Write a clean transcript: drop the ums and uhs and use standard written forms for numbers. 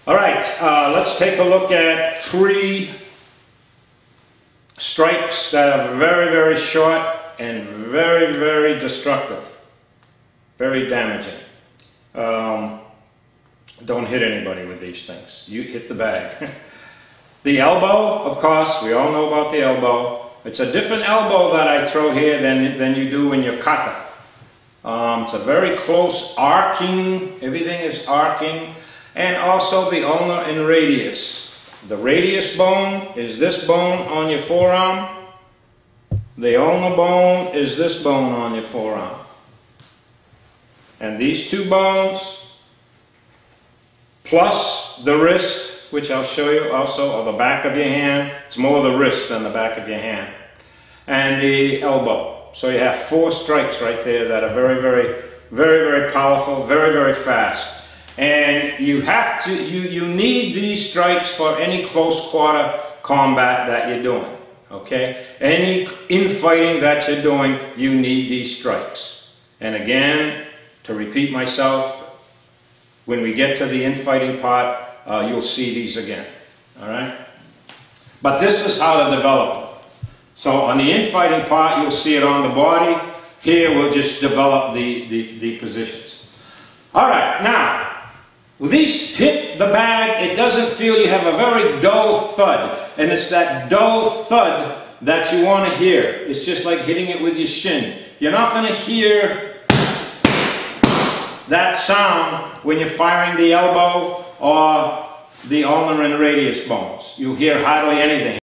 All right, let's take a look at 3 strikes that are very, very short and very, very destructive, very damaging. Don't hit anybody with these things. You hit the bag. The elbow, of course, we all know about the elbow. It's a different elbow that I throw here than you do in your kata. It's a very close arcing, everything is arcing. And also the ulnar and radius. The radius bone is this bone on your forearm. The ulnar bone is this bone on your forearm. And these 2 bones, plus the wrist, which I'll show you also, or the back of your hand. It's more the wrist than the back of your hand. And the elbow. So you have 4 strikes right there that are very, very, very, very powerful, very, very fast. And you have to, you need these strikes for any close quarter combat that you're doing, okay? Any infighting that you're doing, you need these strikes. And again, to repeat myself, when we get to the infighting part, you'll see these again, all right? But this is how to develop them. So on the infighting part, you'll see it on the body. Here, we'll just develop the positions. All right, now, with these hit the bag, it doesn't feel, you have a very dull thud. And it's that dull thud that you want to hear. It's just like hitting it with your shin. You're not going to hear that sound when you're firing the elbow or the ulnar and radius bones. You'll hear hardly anything.